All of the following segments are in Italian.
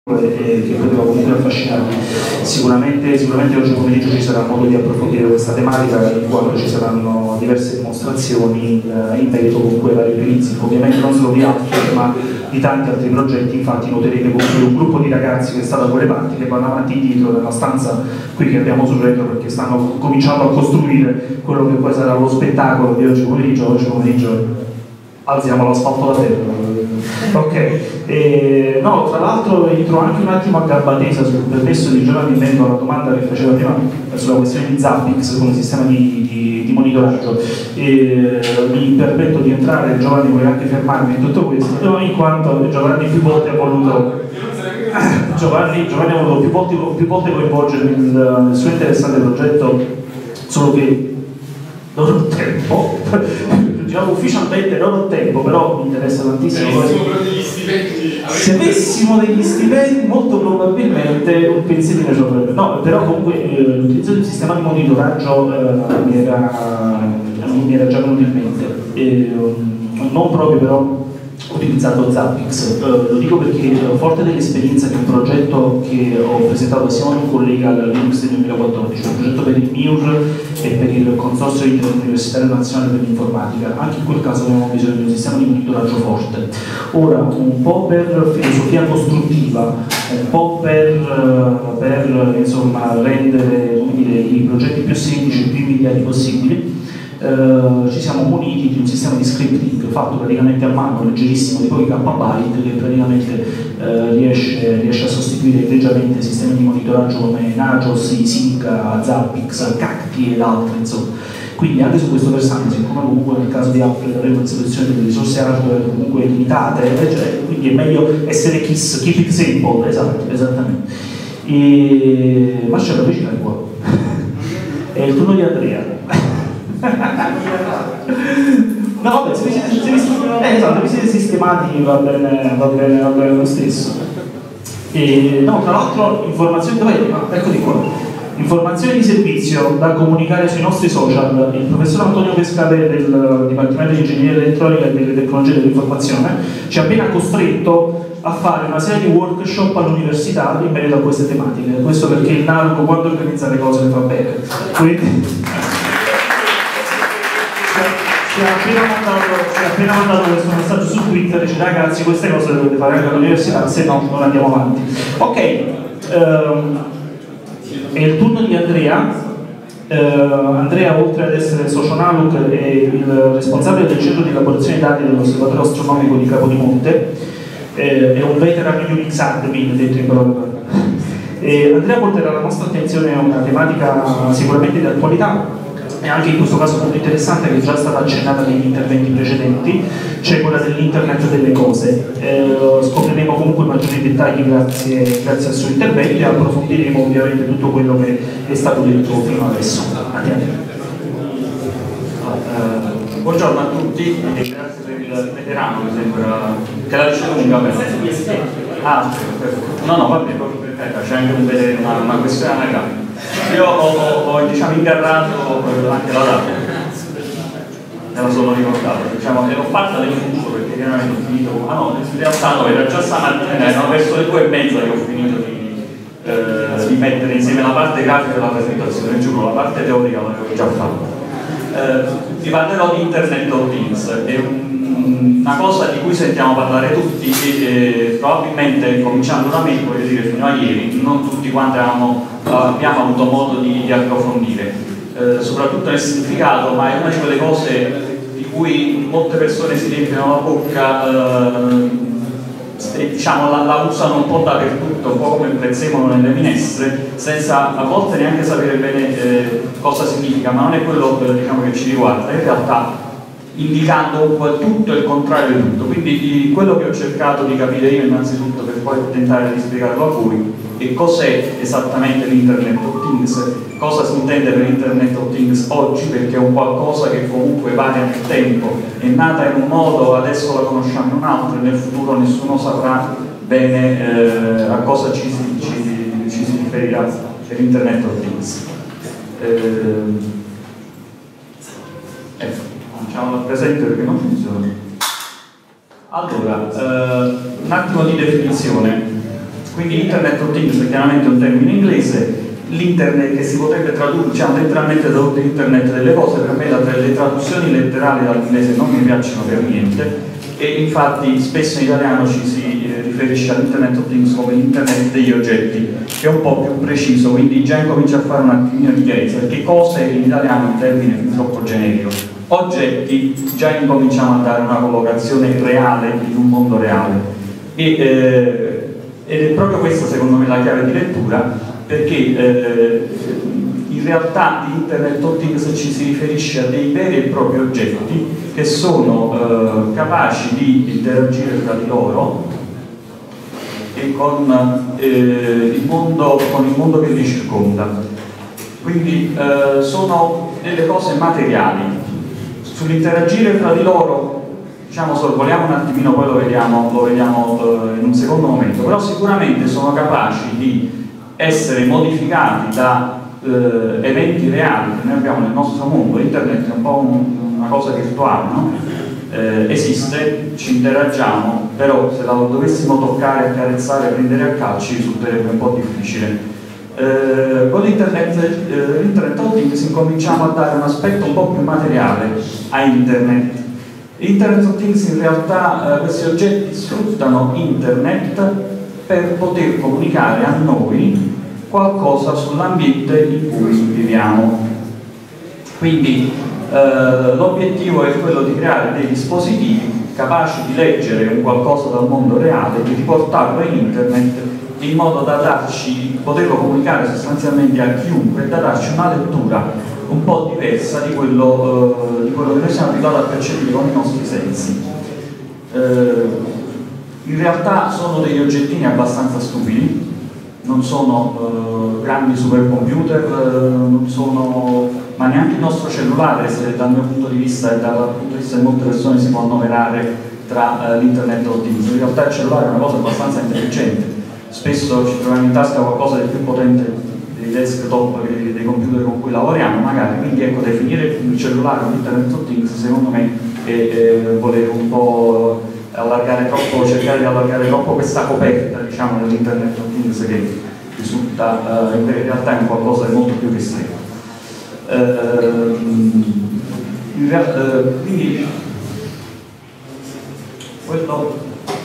che poteva comunque affascinarmi. Sicuramente oggi pomeriggio ci sarà modo di approfondire questa tematica, in quanto ci saranno diverse dimostrazioni in merito comunque ai vari utilizzi, ovviamente non solo di After ma di tanti altri progetti. Infatti noterete comunque un gruppo di ragazzi che sta da quelle parti, che vanno avanti e dietro nella stanza qui che abbiamo sul retro, perché stanno cominciando a costruire quello che poi sarà lo spettacolo di oggi pomeriggio. Oggi pomeriggio alziamo l'asfalto da terra. Ok, no, tra l'altro entro anche un attimo a gamba tesa sul permesso di Giovanni in merito alla domanda che faceva prima sulla questione di Zappix come sistema di monitoraggio. Mi permetto di entrare, Giovanni vuole anche fermarmi in tutto questo, in quanto Giovanni più volte ha voluto Giovanni ha voluto più volte coinvolgermi nel suo interessante progetto, solo che non ho tempo. Diciamo ufficialmente non ho tempo, però mi interessa tantissimo. Se avessimo degli stipendi, molto probabilmente un pensierino ci avrebbe. No, però comunque l'utilizzo di un sistema di monitoraggio mi era già venuto in mente. Non proprio però utilizzando Zappix. Lo dico perché forte dell'esperienza che è un progetto che ho presentato assieme a un collega al Linux del 2014, un progetto per il MIUR e per il Consorzio Interuniversitario Nazionale per l'Informatica. Anche in quel caso avevamo bisogno di un sistema di monitoraggio forte. Ora, un po' per filosofia costruttiva, un po' per insomma, rendere, come dire, i progetti più semplici e più immediati possibili, ci siamo muniti di un sistema di scripting fatto praticamente a mano, leggerissimo, di pochi KB, che praticamente riesce a sostituire egregiamente sistemi di monitoraggio come Nagios, Isinca, Zappix, Cacti ed altri, insomma. Quindi anche su questo versante, siccome comunque nel caso di Apple avremo a disposizione delle risorse hardware comunque limitate, quindi è meglio essere KISS, keep it simple, esatto, esattamente. Ma c'è la vicina di qua. È il turno di Andrea. No, vabbè, se vi siete sistemati va bene lo stesso. No, tra l'altro informazioni, ecco di qua. Informazioni di servizio da comunicare sui nostri social. Il professor Antonio Pescate del Dipartimento di Ingegneria Elettronica e delle Tecnologie dell'Informazione ci ha appena costretto a fare una serie di workshop all'università in merito a queste tematiche. Questo perché il Narco, quando organizza le cose, le fa bene. Quindi ci ha appena mandato questo messaggio su Twitter, dice ragazzi queste cose le dovete fare anche all'università, se no non andiamo avanti. Ok, è il turno di Andrea. Andrea, oltre ad essere socionaluc, è il responsabile del centro di elaborazione dati dell'osservatorio astronomico di Capodimonte, è un veteran Unix admin, detto in parole. Andrea porterà alla nostra attenzione una tematica sicuramente di attualità, e anche in questo caso molto interessante, che è già stata accennata negli interventi precedenti, cioè quella dell'internet delle cose. Scopriremo comunque maggiori dettagli grazie al suo intervento e approfondiremo ovviamente tutto quello che è stato detto fino adesso. Andiamo. Buongiorno a tutti e grazie per il veterano che sembra che la dice lunga per no, vabbè, proprio perfetto, c'è anche una questione anagrafica. Io ho diciamo, ingarrato anche la data, me la sono ricordata, diciamo, e l'ho fatta del futuro perché chiaramente ho finito, in realtà no, era già stamattina, erano verso le 2:30 che ho finito di mettere insieme la parte grafica della presentazione, giuro, la parte teorica l'avevo già fatta. Vi parlerò di Internet of Things, è una cosa di cui sentiamo parlare tutti e probabilmente, cominciando da me, voglio dire fino a ieri, non tutti quanti abbiamo avuto modo di approfondire, soprattutto nel significato, ma è una di quelle cose di cui molte persone si riempiono la bocca, diciamo, la usano un po' dappertutto, un po' come il prezzemolo nelle minestre, senza a volte neanche sapere bene cosa significa, ma non è quello diciamo, che ci riguarda, in realtà indicando un po' tutto e il contrario di tutto. Quindi quello che ho cercato di capire io innanzitutto, per poi tentare di spiegarlo a voi, è cos'è esattamente l'Internet of Things, cosa si intende per Internet of Things oggi, perché è un qualcosa che comunque varia nel tempo, è nata in un modo, adesso la conosciamo in un altro, e nel futuro nessuno saprà bene a cosa ci si riferirà per Internet of Things. Ecco, facciamo il presente perché non funziona. Allora, un attimo di definizione. Quindi Internet of Things è chiaramente un termine inglese, l'internet che si potrebbe tradurre, diciamo letteralmente tradotto internet delle cose, per me le traduzioni letterali dall'inglese non mi piacciono per niente, e infatti spesso in italiano ci si riferisce all'Internet of Things come l'internet degli oggetti, che è un po' più preciso, quindi già incomincia a fare un attimino di chiarezza, perché cose in italiano è un termine fin troppo generico. Oggetti già incominciamo a dare una collocazione reale in un mondo reale, ed è proprio questa secondo me la chiave di lettura, perché in realtà di Internet of Things ci si riferisce a dei veri e propri oggetti che sono capaci di interagire tra di loro e con il mondo che li circonda. Quindi sono delle cose materiali. Sull'interagire tra di loro, diciamo, sorvoliamo un attimino, poi lo vediamo in un secondo momento, però sicuramente sono capaci di essere modificati da eventi reali che noi abbiamo nel nostro mondo. Internet è un po' una cosa virtuale, no? Esiste, ci interagiamo, però se la dovessimo toccare, accarezzare, prendere a calci risulterebbe un po' difficile. Con l'Internet of Things incominciamo a dare un aspetto un po' più materiale a Internet. Internet of Things in realtà questi oggetti sfruttano Internet per poter comunicare a noi qualcosa sull'ambiente in cui viviamo. Quindi l'obiettivo è quello di creare dei dispositivi capaci di leggere un qualcosa dal mondo reale, di riportarlo in Internet in modo da poterlo comunicare sostanzialmente a chiunque e da darci una lettura un po' diversa di quello che noi siamo abituati a percepire con i nostri sensi. In realtà sono degli oggettini abbastanza stupidi, non sono grandi supercomputer, non sono, ma neanche il nostro cellulare, se dal mio punto di vista e dal punto di vista di molte persone si può annoverare tra l'Internet of Things. In realtà il cellulare è una cosa abbastanza intelligente, spesso ci troviamo in tasca qualcosa di più potente dei desktop, dei computer con cui lavoriamo magari, quindi ecco, definire il cellulare un Internet of Things secondo me è voler un po' allargare troppo, cercare di allargare troppo questa coperta, diciamo, dell'Internet of Things, che risulta in realtà è qualcosa di molto più ristretto. Quindi quello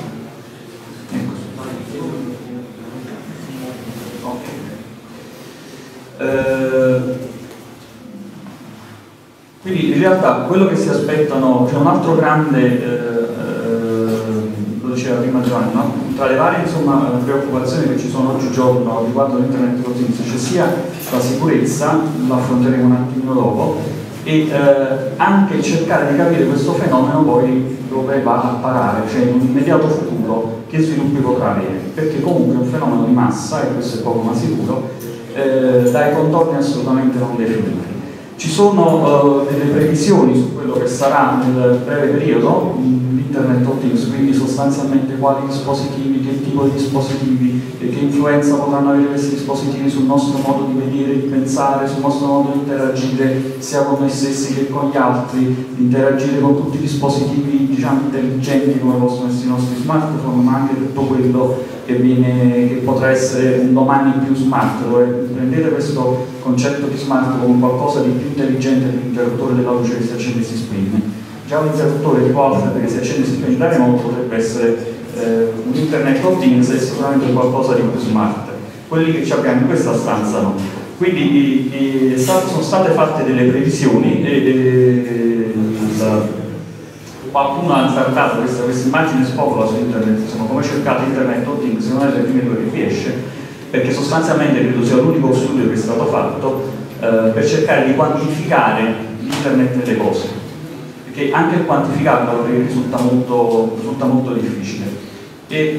quindi in realtà quello che si aspettano, c'è un altro grande, lo diceva prima Giovanni, no? Tra le varie insomma, preoccupazioni che ci sono oggigiorno riguardo l'Internet of Things c'è sia la sicurezza, lo affronteremo un attimino dopo, e anche cercare di capire questo fenomeno poi dove va a parare, cioè in un immediato futuro che sviluppi potrà avere, perché comunque è un fenomeno di massa, e questo è poco ma sicuro, dai contorni assolutamente non definiti. Ci sono delle previsioni su quello che sarà nel breve periodo l'Internet of Things, quindi sostanzialmente quali dispositivi, che tipo di dispositivi, che influenza potranno avere questi dispositivi sul nostro modo di vedere, di pensare, sul nostro modo di interagire sia con noi stessi che con gli altri, di interagire con tutti i dispositivi, diciamo, intelligenti come possono essere i nostri smartphone, ma anche tutto quello che potrà essere un domani più smart, dove prendete questo concetto di smart come qualcosa di più intelligente dell'interruttore della luce che si accende e si spegne. Già un interruttore tipo Alfred che si accende e si spegne da remoto potrebbe essere un Internet of Things, e sicuramente qualcosa di più smart. Quelli che ci abbiamo in questa stanza no. Quindi sono state fatte delle previsioni e qualcuno ha trattato questa immagine spopola su internet, insomma, come cercate Internet of Things, non è le prime due che riesce, perché sostanzialmente credo sia l'unico studio che è stato fatto per cercare di quantificare l'internet delle cose, perché anche il quantificarlo risulta molto difficile. E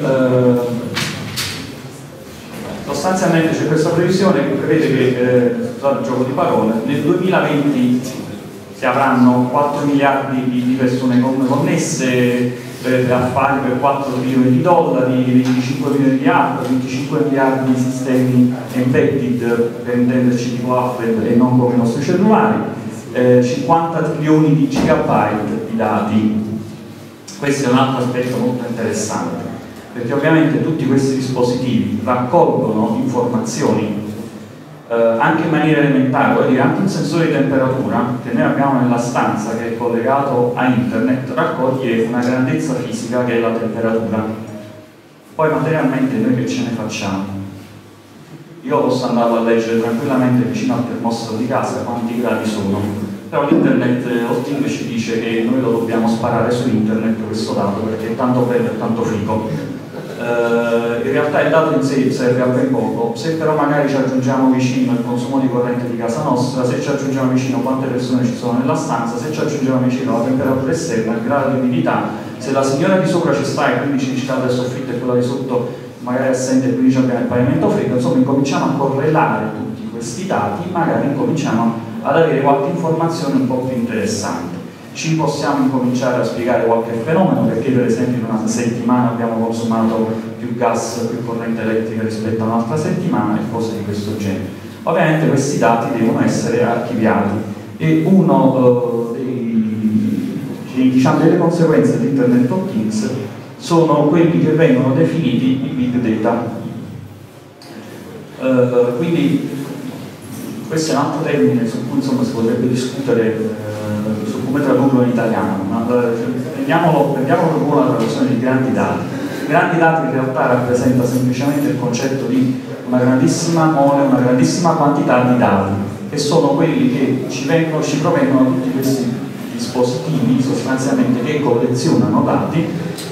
sostanzialmente c'è questa previsione che prevede che, scusate il gioco di parole, nel 2020 si avranno 4 miliardi di persone connesse, affari per 4 bilioni di dollari, 25 milioni di app, 25 miliardi di sistemi embedded, per intenderci tipo Alfred e non come i nostri cellulari, 50 trilioni di gigabyte di dati. Questo è un altro aspetto molto interessante. perché ovviamente tutti questi dispositivi raccolgono informazioni anche in maniera elementare, vuol dire anche un sensore di temperatura che noi abbiamo nella stanza che è collegato a internet raccoglie una grandezza fisica che è la temperatura. Poi materialmente noi che ce ne facciamo? Io posso andare a leggere tranquillamente vicino al termostato di casa quanti gradi sono, però l'Internet of Things ci dice che noi lo dobbiamo sparare su internet questo dato perché è tanto bello e tanto figo. In realtà il dato in sé serve a ben poco, se però magari ci aggiungiamo vicino il consumo di corrente di casa nostra, se ci aggiungiamo vicino quante persone ci sono nella stanza, se ci aggiungiamo vicino la temperatura esterna, il grado di umidità, se la signora di sopra ci sta e quindi ci scalda il soffitto e quella di sotto magari assente e quindi abbiamo il pavimento freddo, insomma incominciamo a correlare tutti questi dati, magari incominciamo ad avere qualche informazione un po' più interessante. Ci possiamo incominciare a spiegare qualche fenomeno, perché per esempio in una settimana abbiamo consumato più gas, più corrente elettrica rispetto a un'altra settimana e cose di questo genere. Ovviamente questi dati devono essere archiviati e uno delle conseguenze di Internet of Things sono quelli che vengono definiti i big data. Quindi questo è un altro termine su cui insomma, si potrebbe discutere su come tradurlo in italiano, ma prendiamolo come la traduzione di grandi dati. Grandi dati in realtà rappresenta semplicemente il concetto di una grandissima mole, una grandissima quantità di dati, che sono quelli che ci provengono da tutti questi dispositivi sostanzialmente che collezionano dati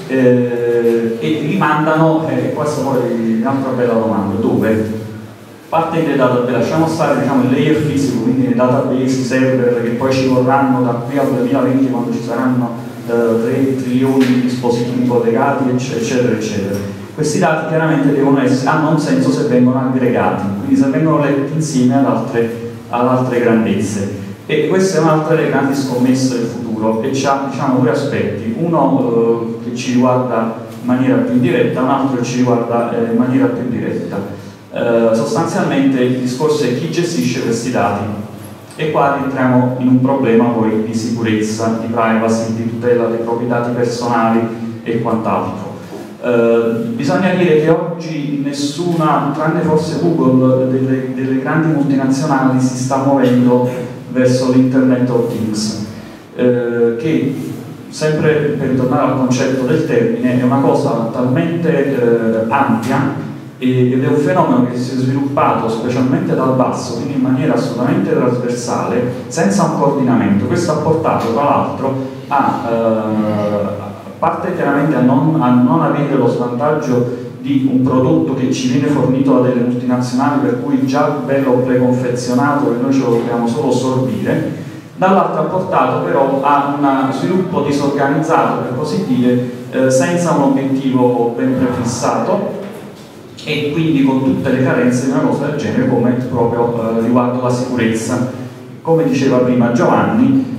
e li mandano, e questa poi è un'altra bella domanda, dove? Parte dei database, lasciamo stare diciamo, il layer fisico, quindi i database, i server che poi ci vorranno da qui al 2020 quando ci saranno 3 trilioni di dispositivi collegati, eccetera, eccetera. Questi dati chiaramente hanno un senso se vengono aggregati, quindi se vengono letti insieme ad altre grandezze. E questa è un'altra delle grandi scommesse del futuro e ha diciamo, due aspetti, uno che ci riguarda in maniera più diretta, un altro che ci riguarda in maniera più diretta. Sostanzialmente il discorso è chi gestisce questi dati e qua entriamo in un problema poi di sicurezza, di privacy, di tutela dei propri dati personali e quant'altro. Bisogna dire che oggi nessuna, tranne forse Google, delle grandi multinazionali si sta muovendo verso l'Internet of Things, che sempre per ritornare al concetto del termine è una cosa talmente ampia ed è un fenomeno che si è sviluppato specialmente dal basso, quindi in maniera assolutamente trasversale, senza un coordinamento. Questo ha portato tra l'altro a parte chiaramente a non avere lo svantaggio di un prodotto che ci viene fornito da delle multinazionali per cui già bello preconfezionato e noi ce lo dobbiamo solo sorbire, dall'altro ha portato però a un sviluppo disorganizzato, per così dire, senza un obiettivo ben prefissato e quindi con tutte le carenze di una cosa del genere come proprio riguardo la sicurezza. Come diceva prima Giovanni,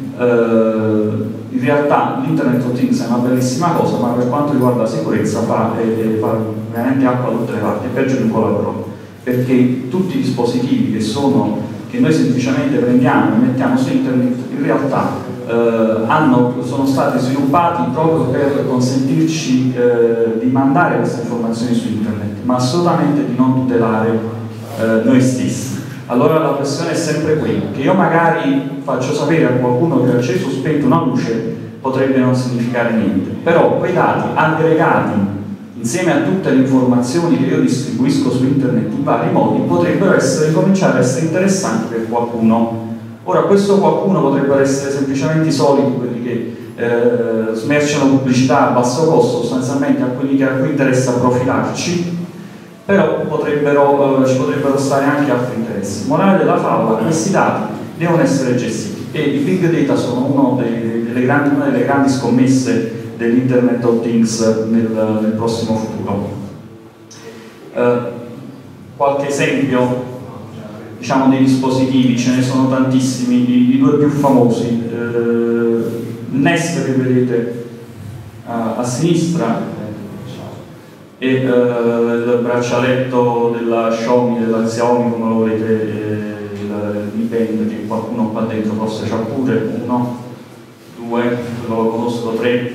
in realtà l'Internet of Things è una bellissima cosa, ma per quanto riguarda la sicurezza fa veramente acqua da tutte le parti, è peggio di un colabrone, perché tutti i dispositivi che noi semplicemente prendiamo e mettiamo su internet in realtà sono stati sviluppati proprio per consentirci di mandare queste informazioni su internet, ma assolutamente di non tutelare noi stessi. Allora la questione è sempre quella, che io magari faccio sapere a qualcuno che ha acceso o spento una luce potrebbe non significare niente, però quei dati aggregati insieme a tutte le informazioni che io distribuisco su internet in vari modi potrebbero cominciare a essere interessanti per qualcuno. Ora questo qualcuno potrebbero essere semplicemente i soliti, quelli che smerciano pubblicità a basso costo sostanzialmente a quelli a cui interessa profilarci, però ci potrebbero stare anche altri interessi. Morale della favola, questi dati devono essere gestiti e i big data sono una delle grandi scommesse dell'Internet of Things nel prossimo futuro. Qualche esempio diciamo dei dispositivi, ce ne sono tantissimi, i due più famosi, Nest che vedete a sinistra e il braccialetto della Xiaomi, come lo volete, il Mi Band, che qualcuno qua dentro forse c'ha pure, 1, 2, lo conosco, 3,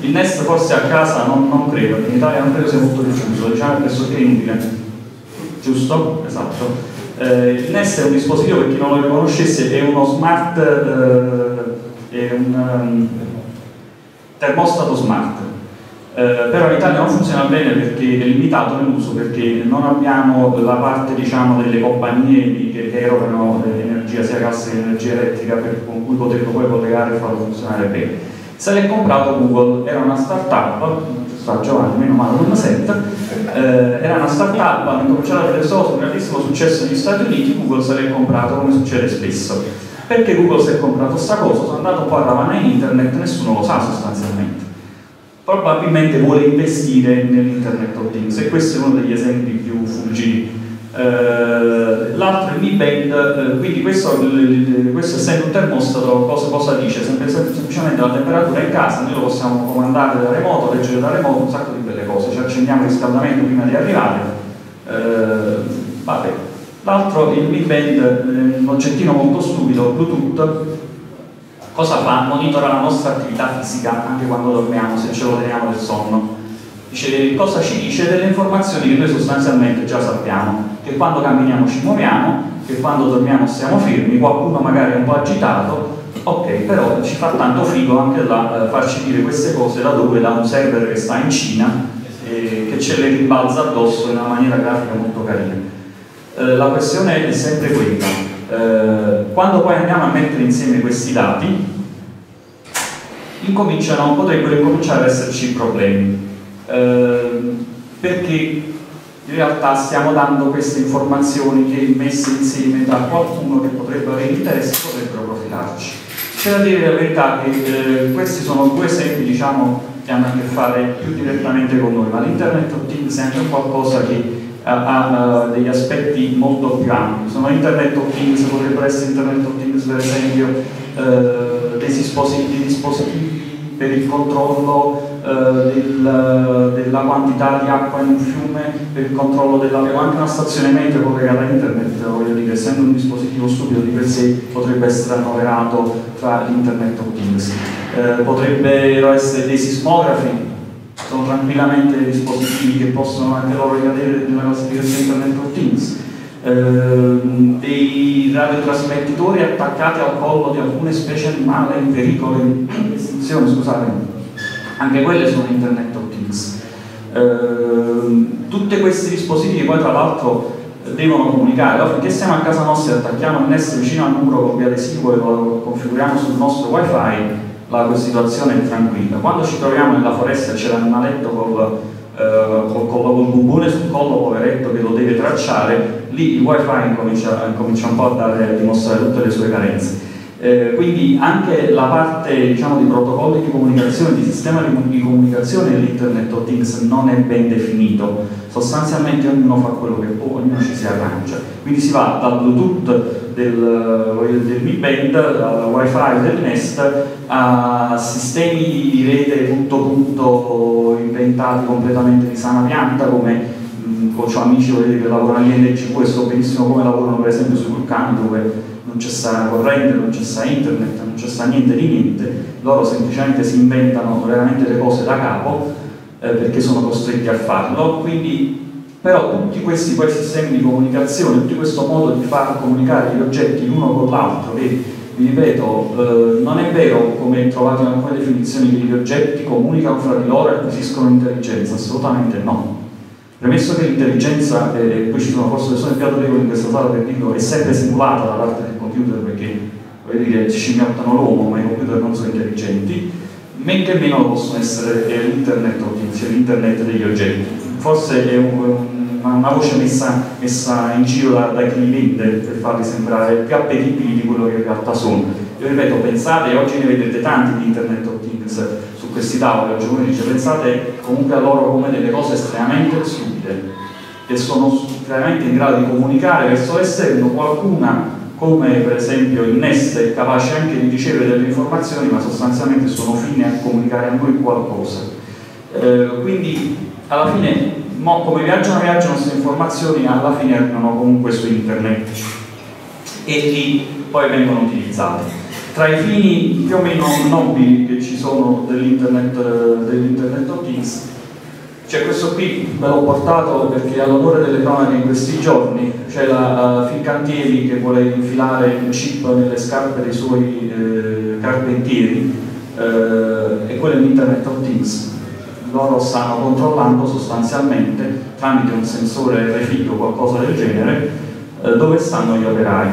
Il Nest forse a casa non credo, in Italia non credo sia molto diffuso, diciamo pressoché inutile, giusto? Esatto. Il Nest è un dispositivo, per chi non lo riconoscesse, è uno smart, è un termostato smart. Però in Italia non funziona bene perché è limitato nell'uso, perché non abbiamo la parte, diciamo, delle compagnie che erogano energia sia gas che energia elettrica con cui poterlo poi collegare e farlo funzionare bene. Se l'è comprato Google, era una startup, non ci sta Giovanni, meno male non mi sento, era una startup, hanno cominciato a vedere solo un grandissimo successo negli Stati Uniti, Google se l'è comprato come succede spesso. Perché Google si è comprato sta cosa? Sono andato un po' a ravanare in internet, nessuno lo sa sostanzialmente. Probabilmente vuole investire nell'Internet of Things e questo è uno degli esempi più fulgidi. L'altro è Mi Band, quindi questo essendo un termostato cosa dice? Semplicemente la temperatura in casa, noi lo possiamo comandare da remoto, leggere da remoto, un sacco di belle cose, ci accendiamo il riscaldamento prima di arrivare. Vabbè. L'altro, il Mi Band, un oggettino molto stupido, Bluetooth. Cosa fa? Monitora la nostra attività fisica anche quando dormiamo, se ce lo teniamo del sonno. Dice, cosa ci dice? Delle informazioni che noi sostanzialmente già sappiamo, che quando camminiamo ci muoviamo, che quando dormiamo stiamo fermi, qualcuno magari è un po' agitato, ok, però ci fa tanto figo anche là farci dire queste cose da dove? Da un server che sta in Cina e che ce le rimbalza addosso in una maniera grafica molto carina. La questione è sempre quella. Quando poi andiamo a mettere insieme questi dati potrebbero incominciare ad esserci problemi, perché in realtà stiamo dando queste informazioni che messe insieme da qualcuno che potrebbe avere interesse potrebbero profilarci. C'è da dire la verità che questi sono due esempi, diciamo, che hanno a che fare più direttamente con noi, ma l'Internet of Things è anche qualcosa che ha degli aspetti molto più ampi. Sono Internet of Things, potrebbero essere Internet of Things per esempio dei dispositivi per il controllo della quantità di acqua in un fiume, per il controllo anche una stazione meteo collegata a internet, voglio dire, essendo un dispositivo stupido di per sé potrebbe essere annoverato tra l'Internet of Things. Potrebbero essere dei sismografi, sono tranquillamente dei dispositivi che possono anche loro ricadere nella classificazione Internet of Things. Dei radiotrasmettitori attaccati al collo di alcune specie animali in pericolo di estinzione, scusate, anche quelle sono Internet of Things. Tutti questi dispositivi poi tra l'altro devono comunicare, finché siamo a casa nostra e attacchiamo il Nest vicino al muro con via adesivo e lo configuriamo sul nostro wifi, la situazione è tranquilla. Quando ci troviamo nella foresta e c'è l'animaletto col bubone sul collo, poveretto, che lo deve tracciare, lì il wifi comincia un po' a dimostrare tutte le sue carenze. Quindi anche la parte, diciamo, di protocolli di comunicazione, di sistema di comunicazione dell'Internet of Things non è ben definito. Sostanzialmente ognuno fa quello che può, ognuno ci si arrangia. Quindi si va dal Bluetooth del Mi Band al wifi del Nest a sistemi di rete punto inventati completamente di sana pianta, come ho amici che lavorano all'INCV e so benissimo come lavorano per esempio sui vulcani, dove non c'è sta corrente, non c'è sta internet, non c'è sta niente di niente, loro semplicemente si inventano veramente le cose da capo perché sono costretti a farlo. Quindi però tutti questi poi sistemi di comunicazione, tutto questo modo di far comunicare gli oggetti l'uno con l'altro, che vi ripeto, non è vero, come trovate in alcune definizioni, che gli oggetti comunicano fra di loro e acquisiscono intelligenza, assolutamente no. Premesso che l'intelligenza, e qui ci sono forse persone più autorevoli in questa sala per dirlo, è sempre simulata da parte del computer, perché voglio dire, ci scimmiottano l'uomo, ma i computer non sono intelligenti, men che meno lo possono essere l'Internet of Things, cioè l'Internet degli oggetti. Forse è una voce messa in giro da chi li vende per farli sembrare più appetibili di quello che in realtà sono. Io ripeto, pensate, oggi ne vedete tanti di Internet of Things su questi tavoli, oggi uno dice, pensate comunque a loro come delle cose estremamente stupide, che sono veramente in grado di comunicare verso l'esterno. Qualcuna, come per esempio il Nest, è capace anche di ricevere delle informazioni, ma sostanzialmente sono fine a comunicare a noi qualcosa. Quindi alla fine, come viaggiano queste informazioni, alla fine arrivano comunque su internet e lì poi vengono utilizzate. Tra i fini più o meno nobili che ci sono dell'Internet of Things c'è questo qui, ve l'ho portato perché all'onore delle cronache in questi giorni c'è la Fincantieri che vuole infilare un chip nelle scarpe dei suoi carpentieri, e quello è l'Internet of Things. Loro stanno controllando sostanzialmente tramite un sensore RFID o qualcosa del genere dove stanno gli operai.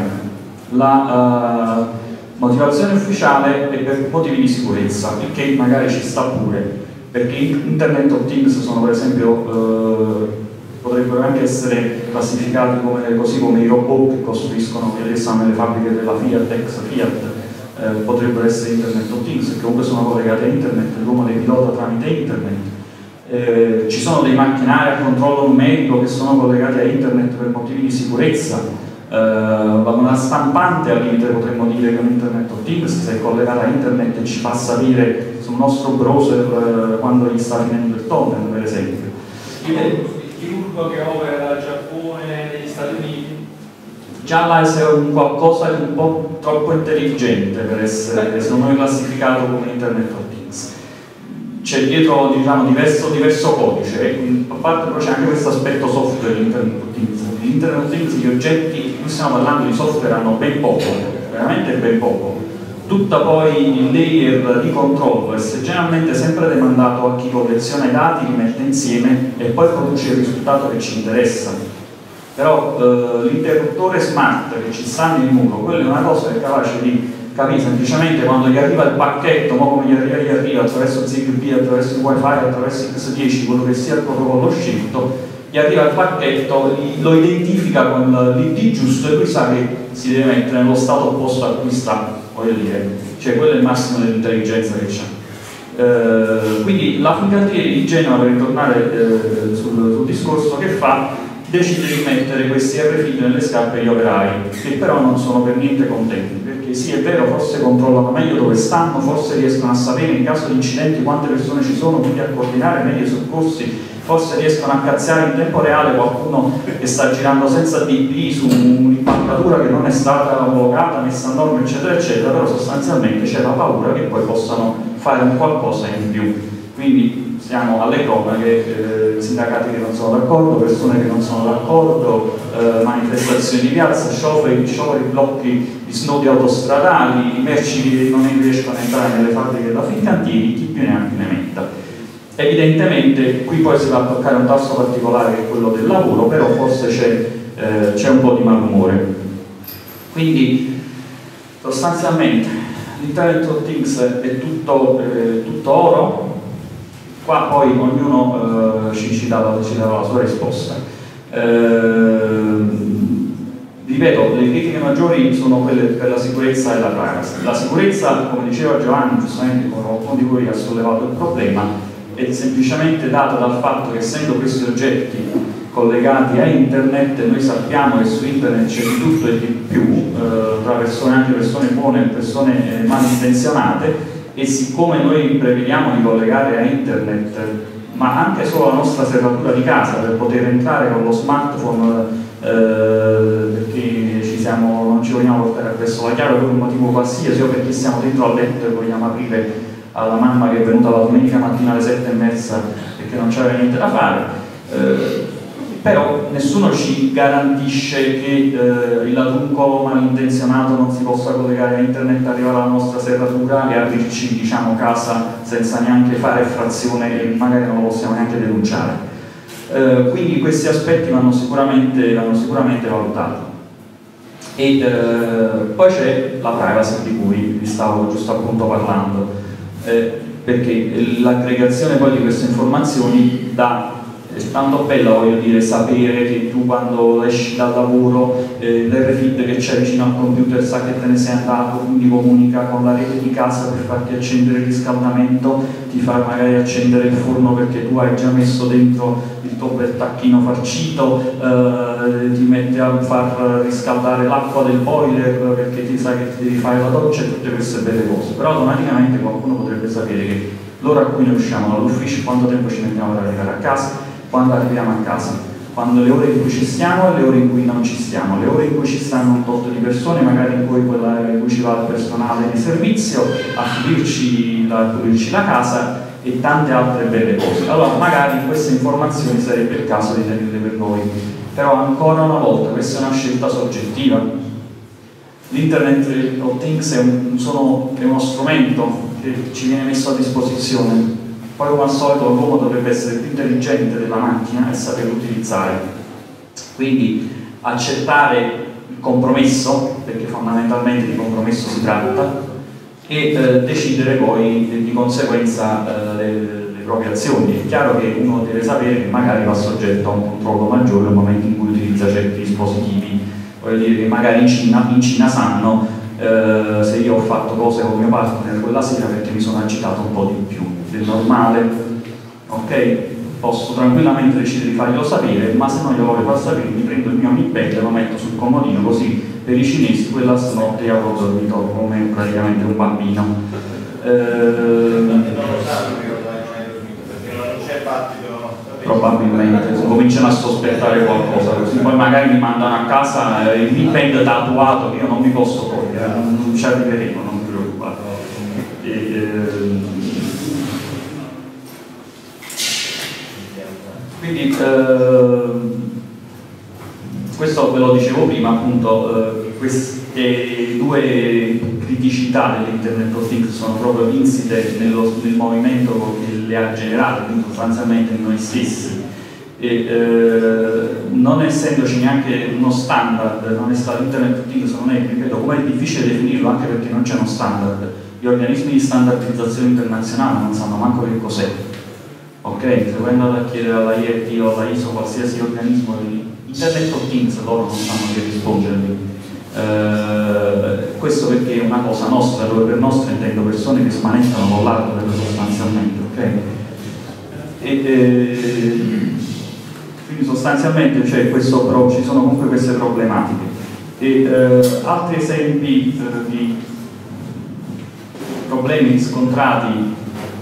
La motivazione ufficiale è per motivi di sicurezza, il che magari ci sta pure, perché Internet of Things sono per esempio potrebbero anche essere classificati così come i robot che costruiscono, che stanno nelle fabbriche della Fiat, ex Fiat, potrebbero essere Internet of Things, che comunque sono collegati a Internet, l'uomo le pilota tramite Internet. Ci sono dei macchinari a controllo numerico che sono collegati a Internet per motivi di sicurezza. Una stampante al limite potremmo dire che è un Internet of Things, se è collegata a Internet e ci fa sapere sul nostro browser quando gli sta finendo il toner, per esempio. Il chirurgo che opera dal Giappone negli Stati Uniti. Già là è un qualcosa di un po' troppo intelligente per essere, secondo me, classificato come Internet of Things. C'è dietro, diciamo, diverso codice, a parte però c'è anche questo aspetto software dell'Internet of Things. L'Internet of Things, gli oggetti, qui stiamo parlando di software, hanno ben poco, veramente ben poco. Tutta poi il layer di controllo è generalmente sempre demandato a chi colleziona i dati, li mette insieme e poi produce il risultato che ci interessa. Però l'interruttore smart che ci sta nel muro, quello è una cosa che è capace di capire semplicemente quando gli arriva il pacchetto, ma come gli arriva attraverso ZigBee, attraverso il wifi, attraverso X10, quello che sia il protocollo scelto, gli arriva il pacchetto, lo identifica con l'ID giusto e lui sa che si deve mettere nello stato opposto a cui sta, voglio dire, cioè quello è il massimo dell'intelligenza che c'ha. Quindi la Fincantieri di Genova, per ritornare sul discorso che fa, decide di mettere questi RFID nelle scarpe degli operai, che però non sono per niente contenti, perché sì, è vero, forse controllano meglio dove stanno, forse riescono a sapere in caso di incidenti quante persone ci sono, quindi a coordinare meglio i soccorsi, forse riescono a cazziare in tempo reale qualcuno che sta girando senza DP su un'impalcatura che non è stata omologata, messa a norma, eccetera, eccetera, però sostanzialmente c'è la paura che poi possano fare un qualcosa in più. Quindi siamo alle cronache, sindacati che non sono d'accordo, persone che non sono d'accordo, manifestazioni di piazza, scioperi, blocchi di snodi autostradali, merci che non riescono a entrare nelle fabbriche della Fincantieri, chi più ne ha più ne metta. Evidentemente qui poi si va a toccare un tasto particolare che è quello del lavoro, però forse c'è un po' di malumore. Quindi sostanzialmente l'Internet of Things è tutto oro. Qua poi ognuno ci dà la sua risposta. Ripeto, le critiche maggiori sono quelle per la sicurezza e la privacy. La sicurezza, come diceva Giovanni, giustamente come qualcuno di voi ha sollevato il problema, è semplicemente data dal fatto che essendo questi oggetti collegati a internet, noi sappiamo che su internet c'è di tutto e di più, tra persone, anche persone buone e persone malintenzionate, e siccome noi prevediamo di collegare a internet ma anche solo la nostra serratura di casa per poter entrare con lo smartphone, perché non ci vogliamo portare appresso la chiave per un motivo qualsiasi o perché siamo dentro al letto e vogliamo aprire alla mamma che è venuta la domenica mattina alle 7:30 perché non c'era niente da fare, però nessuno ci garantisce che il ladruncolo malintenzionato non si possa collegare a internet, arrivare alla nostra serratura e aprirci, diciamo, casa senza neanche fare effrazione e magari non lo possiamo neanche denunciare. Quindi questi aspetti vanno sicuramente valutati. E poi c'è la privacy di cui vi stavo giusto appunto parlando, perché l'aggregazione poi di queste informazioni dà. È tanto bella, voglio dire, sapere che tu quando esci dal lavoro l'RFID che c'è vicino al computer sa che te ne sei andato, quindi comunica con la rete di casa per farti accendere il riscaldamento, ti fa magari accendere il forno perché tu hai già messo dentro il tuo bel tacchino farcito, ti mette a far riscaldare l'acqua del boiler perché ti sa che ti devi fare la doccia e tutte queste belle cose. Però automaticamente qualcuno potrebbe sapere che l'ora a cui noi usciamo dall'ufficio, quanto tempo ci mettiamo per arrivare a casa, quando arriviamo a casa, quando le ore in cui ci stiamo e le ore in cui non ci stiamo, le ore in cui ci stanno un tot di persone, magari in cui ci va il personale di servizio a pulirci la casa e tante altre belle cose. Allora magari queste informazioni sarebbe il caso di tenerle per noi, però ancora una volta questa è una scelta soggettiva. L'Internet of Things è uno strumento che ci viene messo a disposizione. Poi come al solito l'uomo dovrebbe essere più intelligente della macchina e saperlo utilizzare. Quindi accettare il compromesso, perché fondamentalmente di compromesso si tratta, e decidere poi di conseguenza le proprie azioni. È chiaro che uno deve sapere che magari va soggetto a un controllo maggiore nel momento in cui utilizza certi dispositivi. Voglio dire che magari in Cina sanno se io ho fatto cose con mio partner quella sera perché mi sono agitato un po' di più del normale, ok? Posso tranquillamente decidere di farglielo sapere, ma se non glielo voglio far sapere mi prendo il mio Mi Band e lo metto sul comodino, così per i cinesi quella stanotte io avrò dormito come praticamente un bambino. Non lo sanno perché non c'è battito. Probabilmente cominciano a sospettare qualcosa, così poi magari mi mandano a casa il Mi Band tatuato che io non mi posso togliere, non ci arriveremo, non vi preoccupate. Quindi questo ve lo dicevo prima, appunto, queste due criticità dell'Internet of Things sono proprio insite nel movimento che le ha generate, quindi sostanzialmente in noi stessi. Non essendoci neanche uno standard, l'Internet of Things non è, ripeto, come è difficile definirlo anche perché non c'è uno standard. Gli organismi di standardizzazione internazionale non sanno manco che cos'è. Ok, se voi andate a chiedere alla IET o alla ISO, qualsiasi organismo di Internet of Things, loro non sanno che rispondervi. Questo perché è una cosa nostra, dove per nostra intendo persone che smanettano con l'hardware sostanzialmente, ok? Quindi sostanzialmente ci sono comunque queste problematiche. Altri esempi di problemi riscontrati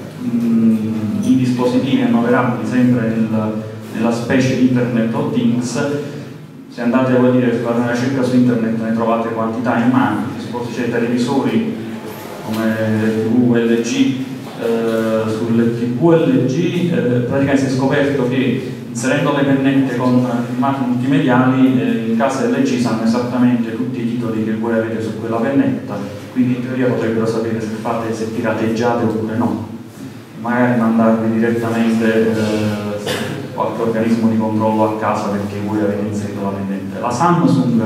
in dispositivi annoverabili sempre nella specie di Internet of Things. Se andate a fare una ricerca su internet ne trovate quantità in mano, dispositivi televisori come TV LG, sulle TV LG praticamente si è scoperto che inserendo le pennette con filmati multimediali in casa LG sanno esattamente tutti i titoli che voi avete su quella pennetta, quindi in teoria potrebbero sapere se pirateggiate oppure no, magari mandarvi direttamente qualche organismo di controllo a casa perché voi avete inserito la pennetta. La Samsung,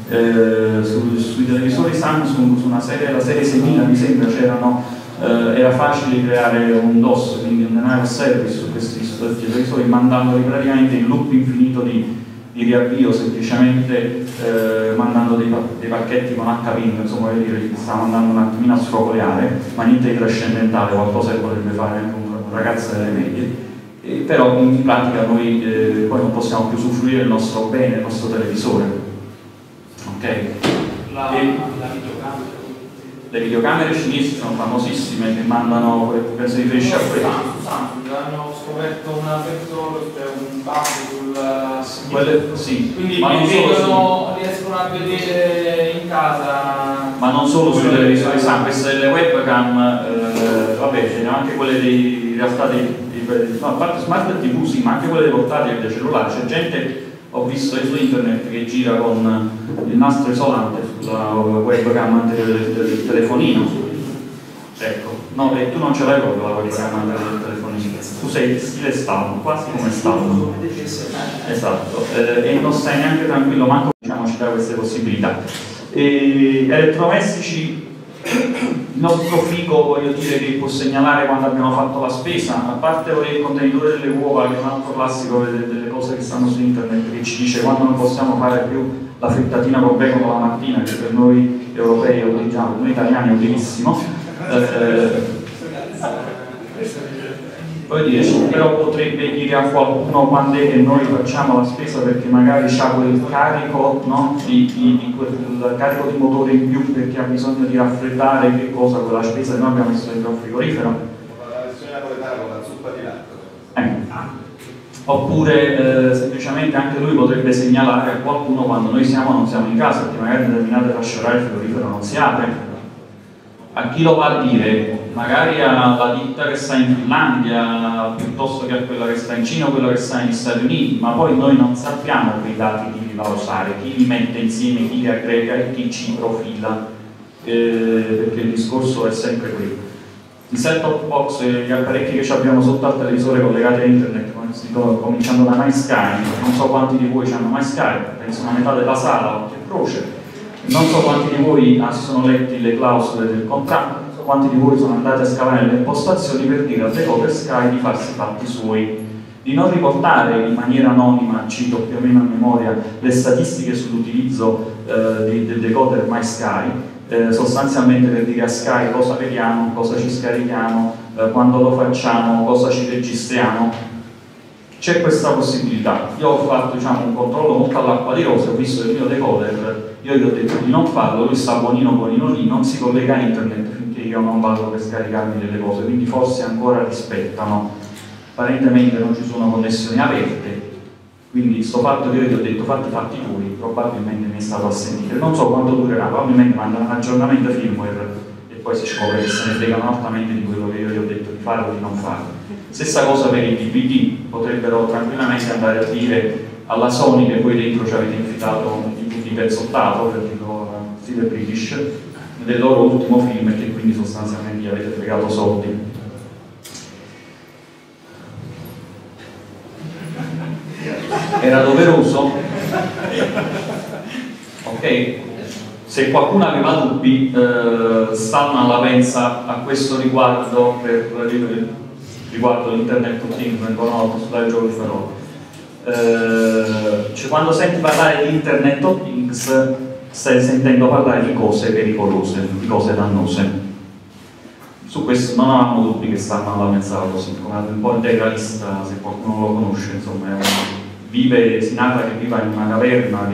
sui televisori Samsung, su la serie 6000 mi sembra, era facile creare un DOS, quindi un denial of service su questi televisori, mandandoli praticamente in loop infinito di riavvio, semplicemente mandando dei pacchetti con HP, insomma, voglio dire, stava andando un attimino a sfrocoleare, ma niente di trascendentale, qualcosa che potrebbe fare anche un ragazzo delle medie. Però in pratica noi poi non possiamo più usufruire del nostro bene, del nostro televisore. Ok? La videocamera. Le videocamere cinesi sono famosissime, che mandano, penso di riferisce a questo. Samsung hanno scoperto una sensore, cioè un bug sul quelle, sì, quindi ma non solo riescono a vedere in casa. Ma non solo sui televisori Samsung, queste delle webcam, vabbè, ce ne anche quelle in realtà no, a parte smart TV sì, ma anche quelle dei portatili e dei cellulari. C'è gente, ho visto su internet, che gira con il nastro isolante sulla webcam del telefonino. Ecco, no, e tu non ce l'hai proprio la webcam del telefonino. Tu sei stile stallo, quasi come stallo. Esatto, e non stai neanche tranquillo, manco ci dà queste possibilità. Elettrodomestici. Il nostro frigo, voglio dire, che può segnalare quando abbiamo fatto la spesa, a parte il contenitore delle uova, che è un altro classico delle cose che stanno su internet, che ci dice quando non possiamo fare più la frittatina con bacon la mattina, che per noi europei, per noi italiani è utilissimo. Voglio dire, però potrebbe dire a qualcuno quando è che noi facciamo la spesa, perché magari c'ha quel carico, no? Quel carico di motore in più perché ha bisogno di raffreddare che cosa quella spesa che noi abbiamo messo dentro un frigorifero. La versione napoletana con la zuppa di latte. oppure semplicemente anche lui potrebbe segnalare a qualcuno quando noi non siamo in casa, perché magari in determinate fasce orarie il frigorifero non si apre. A chi lo va a dire? Magari alla ditta che sta in Finlandia, piuttosto che a quella che sta in Cina o quella che sta negli Stati Uniti, ma poi noi non sappiamo quei dati chi li va a usare, chi li mette insieme, chi li aggrega e chi ci profila, perché il discorso è sempre quello. I set-top box, gli apparecchi che abbiamo sotto al televisore collegati a internet, cominciando da MySky, non so quanti di voi hanno MySky, penso una metà della sala, occhio e croce. Non so quanti di voi si sono letti le clausole del contratto, non so quanti di voi sono andati a scavare le impostazioni per dire al decoder Sky di farsi i fatti suoi, di non riportare in maniera anonima, cito più o meno a memoria, le statistiche sull'utilizzo del decoder MySky, sostanzialmente per dire a Sky cosa vediamo, cosa ci scarichiamo, quando lo facciamo, cosa ci registriamo. C'è questa possibilità. Io ho fatto un controllo molto all'acqua di rose, ho visto il mio decoder, io gli ho detto di non farlo, lui sta buonino lì, non si collega a internet finché io non vado per scaricarmi delle cose, quindi forse ancora rispettano. Apparentemente non ci sono connessioni aperte, quindi sto fatto che io gli ho detto fatti i fatti tuoi, probabilmente mi è stato a sentire. Non so quanto durerà, probabilmente mandano un aggiornamento firmware e poi si scopre che se ne fregano altamente di quello che io gli ho detto di fare o di non fare. Stessa cosa per i DVD, potrebbero tranquillamente andare a dire alla Sony che voi dentro ci avete infilato un DVD pezzottato, per dirlo stile British, del loro ultimo film e che quindi sostanzialmente gli avete fregato soldi. Era doveroso? Ok? Se qualcuno aveva dubbi, Stallman la pensa a questo riguardo riguardo l'Internet of Things, ancora una volta sulla gioco di Ferro. Quando senti parlare di Internet of Things stai sentendo parlare di cose pericolose, di cose dannose. Su questo non avevamo dubbi che Stallman la pensava così, come un po' integralista, se qualcuno lo conosce, insomma, si narra che viva in una caverna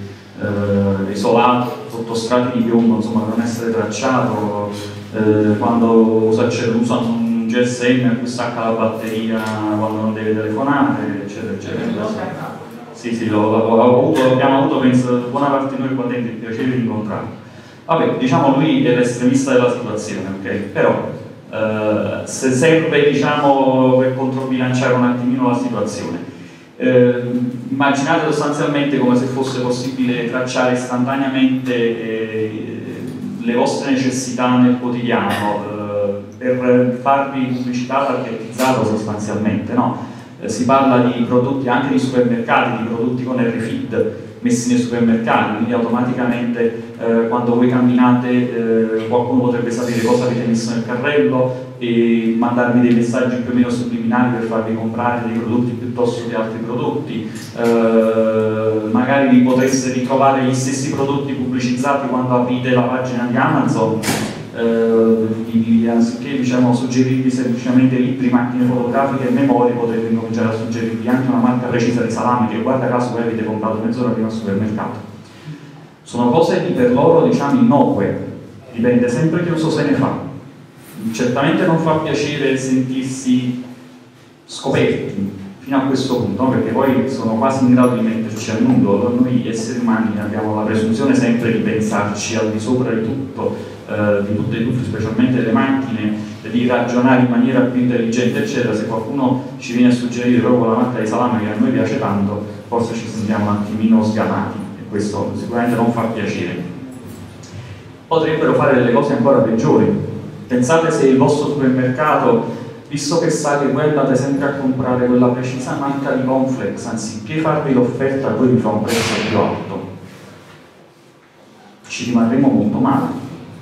isolato sotto strati di piombo, insomma, per non essere tracciato, quando usa un GSM a cui stacca la batteria quando non deve telefonare, eccetera, eccetera. Sì, abbiamo avuto, penso, buona parte di noi qua dentro il piacere di incontrarlo. Vabbè, diciamo lui è l'estremista della situazione, ok? Però se serve, diciamo, per controbilanciare un attimino la situazione. Immaginate sostanzialmente come se fosse possibile tracciare istantaneamente le vostre necessità nel quotidiano, per farvi pubblicità targetizzata sostanzialmente, no? Si parla di prodotti anche di supermercati, di prodotti con RFID messi nei supermercati, quindi automaticamente quando voi camminate qualcuno potrebbe sapere cosa avete messo nel carrello e mandarvi dei messaggi più o meno subliminali per farvi comprare dei prodotti piuttosto che altri prodotti. Magari vi potreste ritrovare gli stessi prodotti pubblicizzati quando aprite la pagina di Amazon, anziché, diciamo, suggerirvi semplicemente libri, macchine fotografiche e memorie, potete incominciare a suggerirvi anche una marca precisa di salami che guarda caso voi avete comprato mezz'ora prima al supermercato. Sono cose che per loro, diciamo, innocue, dipende sempre che uso se ne fa. Certamente non fa piacere sentirsi scoperti fino a questo punto, no? Perché poi sono quasi in grado di metterci a nudo. Noi esseri umani abbiamo la presunzione sempre di pensarci al di sopra di tutto, di tutte e tutti, specialmente delle macchine, di ragionare in maniera più intelligente, eccetera. Se qualcuno ci viene a suggerire proprio la marca di salame che a noi piace tanto, forse ci sentiamo un attimino sgamati e questo sicuramente non fa piacere. Potrebbero fare delle cose ancora peggiori. Pensate se il vostro supermercato, visto che sa che voi andate sempre a comprare quella precisa marca di cornflakes, anziché farvi l'offerta, poi vi fa un prezzo più alto. Ci rimarremo molto male.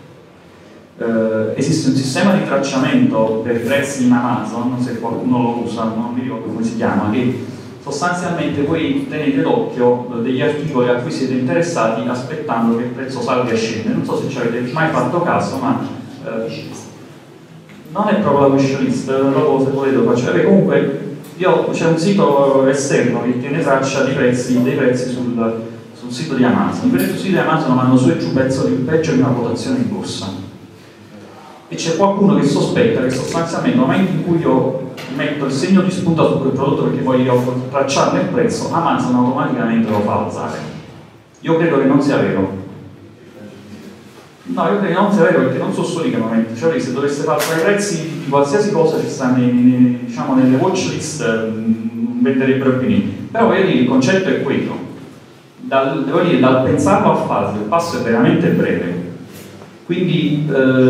Esiste un sistema di tracciamento per i prezzi in Amazon, se qualcuno lo usa, non mi ricordo come si chiama, che sostanzialmente voi tenete d'occhio degli articoli a cui siete interessati aspettando che il prezzo salga e scende. Non so se ci avete mai fatto caso, ma non è proprio la wish list, dopo se volete lo faccio vedere. Comunque c'è un sito esterno che tiene traccia dei prezzi sul sito di Amazon. I prezzi sul sito di Amazon vanno su e giù peggio di una quotazione in borsa. e c'è qualcuno che sospetta che sostanzialmente nel momento in cui io metto il segno di spunta su quel prodotto perché voglio tracciarne il prezzo, Amazon automaticamente lo fa alzare. Io credo che non sia vero. No, io credo che non sia vero perché non sono solo i momenti, cioè se dovesse fare i prezzi di qualsiasi cosa ci stanno diciamo, nelle watch list, venderebbero più niente. Però voglio dire, il concetto è quello. Devo dire, dal pensarlo a farlo, il passo è veramente breve. Quindi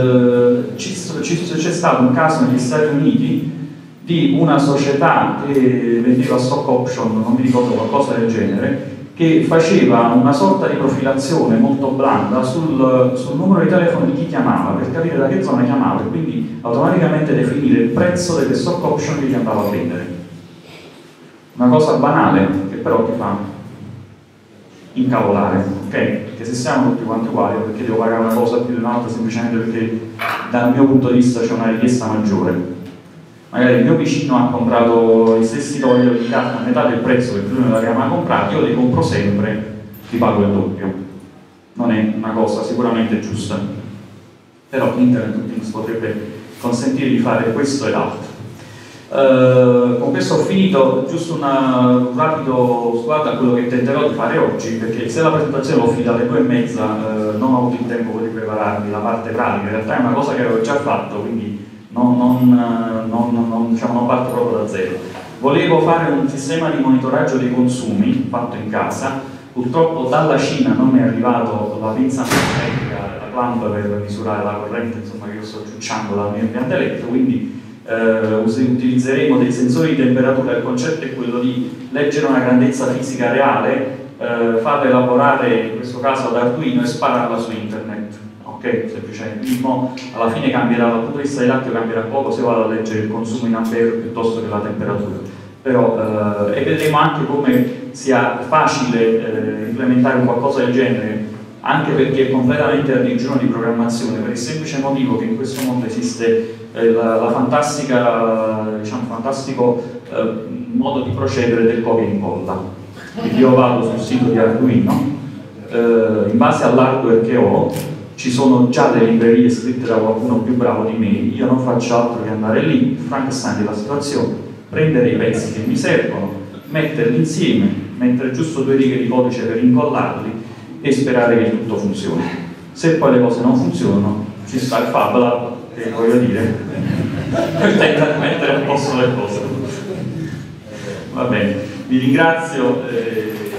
c'è stato un caso negli Stati Uniti di una società che vendeva stock option, non mi ricordo, qualcosa del genere, che faceva una sorta di profilazione molto blanda sul numero di telefono di chi chiamava, per capire da che zona chiamava e quindi automaticamente definire il prezzo delle stock option che gli andava a vendere. Una cosa banale che però ti fa incavolare, ok? Perché se siamo tutti quanti uguali, perché devo pagare una cosa più di un'altra semplicemente perché dal mio punto di vista c'è una richiesta maggiore. Magari il mio vicino ha comprato i stessi toglioli di carta a metà del prezzo che prima l'aveva comprato, io li compro sempre, ti pago il doppio. Non è una cosa sicuramente giusta. Però Internet of Things potrebbe consentire di fare questo ed altro. Con questo ho finito, giusto un rapido sguardo a quello che tenterò di fare oggi, perché se la presentazione l'ho finita alle 2:30, non ho avuto il tempo di prepararmi la parte pratica, in realtà è una cosa che avevo già fatto, quindi diciamo, non parto proprio da zero. Volevo fare un sistema di monitoraggio dei consumi fatto in casa, purtroppo dalla Cina non mi è arrivato la pinza magnetica, la clamp per misurare la corrente, insomma, che io sto ciucciando dal mio impianto elettrico, quindi utilizzeremo dei sensori di temperatura. Il concetto è quello di leggere una grandezza fisica reale, farla elaborare in questo caso ad Arduino e spararla su internet. Ok, semplicemente. Alla fine cambierà, dal punto di vista del latte cambierà poco se vado a leggere il consumo in ampere piuttosto che la temperatura. Però, e vedremo anche come sia facile implementare un qualcosa del genere, anche perché è completamente a digiuno di programmazione, per il semplice motivo che in questo mondo esiste la fantastica, diciamo, fantastico modo di procedere del copia e incolla. Quindi io vado sul sito di Arduino, in base all'hardware che ho, ci sono già delle librerie scritte da qualcuno più bravo di me, io non faccio altro che andare lì, Frankenstein della situazione, prendere i pezzi che mi servono, metterli insieme, mettere giusto 2 righe di codice per incollarli e sperare che tutto funzioni. Se poi le cose non funzionano, ci sta il Fab Lab, che voglio dire, per tentare di mettere a posto le cose. Va bene, vi ringrazio.